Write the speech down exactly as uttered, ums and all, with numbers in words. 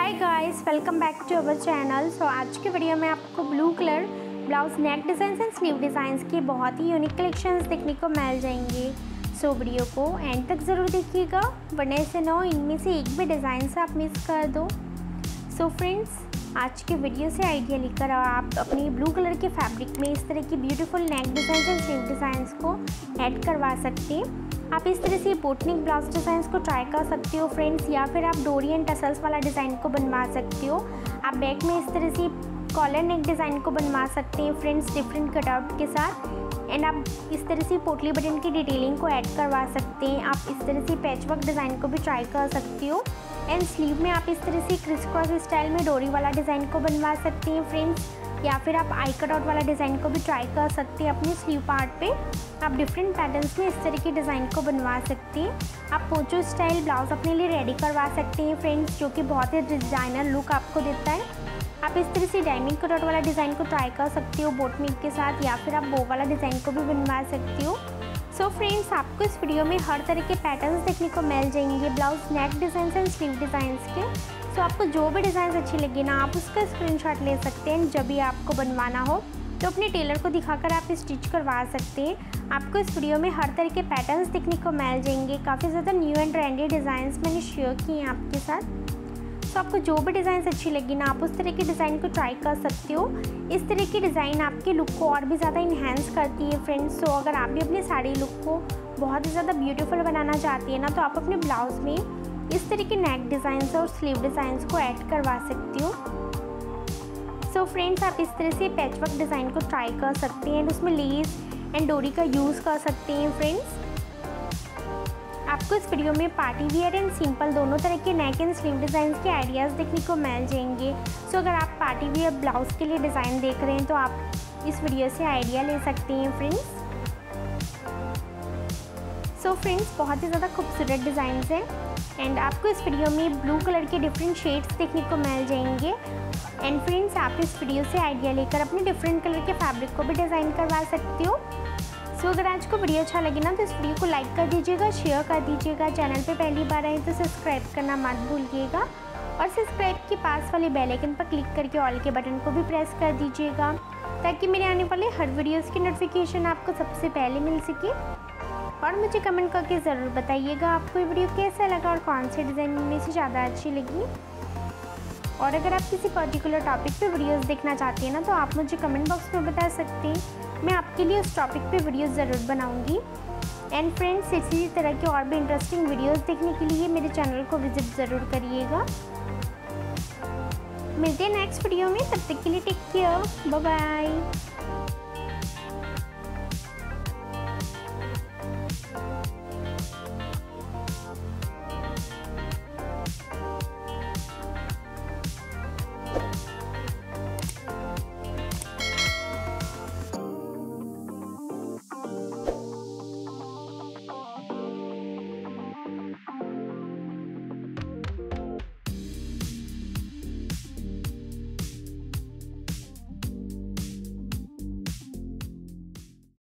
Hi guys, welcome back to our channel. So आज की video में आपको blue colour blouse neck design and sleeve designs की बहुत ही यूनिक कलेक्शंस देखने को मिल जाएंगे। सो so, वीडियो को एंड तक ज़रूर देखिएगा, वरना से नो इनमें से एक भी डिज़ाइन से आप मिस कर दो। सो so, फ्रेंड्स, आज के वीडियो से आइडिया लेकर आप अपनी ब्लू कलर के फैब्रिक में इस तरह की beautiful neck design and sleeve designs को ऐड करवा सकते हैं। आप इस तरह से बोटनिक ब्लाउज डिज़ाइंस को ट्राई कर सकते हो फ्रेंड्स, या फिर आप डोरी एंड टसल्स वाला डिज़ाइन को बनवा सकते हो। आप बैक में इस तरह से कॉलर नेक डिज़ाइन को बनवा सकते हैं फ्रेंड्स, डिफरेंट कटआउट के साथ। एंड आप इस तरह से पोटली बटन की डिटेलिंग को ऐड करवा सकते हैं। आप इस तरह से पैचवर्क डिज़ाइन को भी ट्राई कर सकते हो। एंड स्लीव में आप इस तरह से क्रिस क्रॉस स्टाइल में डोरी वाला डिज़ाइन को बनवा सकते हैं फ्रेंड्स, या फिर आप आई कटआउट वाला डिज़ाइन को भी ट्राई कर सकते हैं। अपने स्लीव पार्ट पे आप डिफरेंट पैटर्न्स में इस तरह की डिज़ाइन को बनवा सकते हैं। आप पोचो स्टाइल ब्लाउज अपने लिए रेडी करवा सकते हैं फ्रेंड्स, जो कि बहुत ही डिज़ाइनर लुक आपको देता है। आप इस तरह से डायमंड कटआउट वाला डिज़ाइन को ट्राई कर सकते हो बोटनिक के साथ, या फिर आप बो वाला डिज़ाइन को भी बनवा सकते हो। सो so फ्रेंड्स, आपको इस वीडियो में हर तरह के पैटर्न्स देखने को मिल जाएंगे blouse neck design and sleeve designs के। सो so, आपको जो भी डिज़ाइन अच्छी लगे ना, आप उसका स्क्रीनशॉट ले सकते हैं। जब भी आपको बनवाना हो तो अपने टेलर को दिखाकर आप स्टिच करवा सकते हैं। आपको इस वीडियो में हर तरह के पैटर्न्स देखने को मिल जाएंगे। काफ़ी ज़्यादा न्यू एंड ट्रेंडी डिज़ाइंस मैंने शेयर किए हैं आपके साथ। तो आपको जो भी डिज़ाइन अच्छी लगी ना, आप उस तरह के डिज़ाइन को ट्राई कर सकते हो। इस तरह की डिज़ाइन आपके लुक को और भी ज़्यादा इन्हेंस करती है फ्रेंड्स। सो अगर आप भी अपनी साड़ी लुक को बहुत ही ज़्यादा ब्यूटीफुल बनाना चाहती है ना, तो आप अपने ब्लाउज में इस तरह के नेक डिज़ाइंस और स्लीव डिज़ाइंस को ऐड करवा सकती हो। सो so फ्रेंड्स, आप इस तरह से पैचवर्क डिज़ाइन को ट्राई कर सकते हैं एंड उसमें लेस एंड डोरी का यूज़ कर सकते हैं फ्रेंड्स। आपको इस वीडियो में पार्टी वियर एंड सिंपल दोनों तरह के नेक एंड स्लीव डिज़ाइन के आइडियाज़ देखने को मिल जाएंगे। सो so अगर आप पार्टी वियर ब्लाउज के लिए डिज़ाइन देख रहे हैं तो आप इस वीडियो से आइडिया ले सकते हैं फ्रेंड्स। सो so फ्रेंड्स, बहुत ही ज़्यादा खूबसूरत डिज़ाइन हैं एंड आपको इस वीडियो में ब्लू कलर के डिफरेंट शेड्स देखने को मिल जाएंगे। एंड फ्रेंड्स, आप इस वीडियो से आइडिया लेकर अपने डिफरेंट कलर के फैब्रिक को भी डिज़ाइन करवा सकते हो। सो so, अगर आज को वीडियो अच्छा लगे ना, तो इस वीडियो को लाइक कर दीजिएगा, शेयर कर दीजिएगा। चैनल पे पहली बार आए तो सब्सक्राइब करना मत भूलिएगा, और सब्सक्राइब के पास वाले बेल आइकन पर क्लिक करके ऑल के बटन को भी प्रेस कर दीजिएगा, ताकि मेरे आने वाले हर वीडियोज़ की नोटिफिकेशन आपको सबसे पहले मिल सके। और मुझे कमेंट करके ज़रूर बताइएगा आपको ये वीडियो कैसा लगा और कौन से डिज़ाइन में से ज़्यादा अच्छी लगी। और अगर आप किसी पर्टिकुलर टॉपिक पे वीडियोस देखना चाहते हैं ना, तो आप मुझे कमेंट बॉक्स में बता सकते हैं। मैं आपके लिए उस टॉपिक पे वीडियोस ज़रूर बनाऊंगी। एंड फ्रेंड्स, इसी तरह के और भी इंटरेस्टिंग वीडियोस देखने के लिए मेरे चैनल को विजिट ज़रूर करिएगा। मिलते हैं नेक्स्ट वीडियो में, तब तक के लिए टेक केयर, बाय बाय।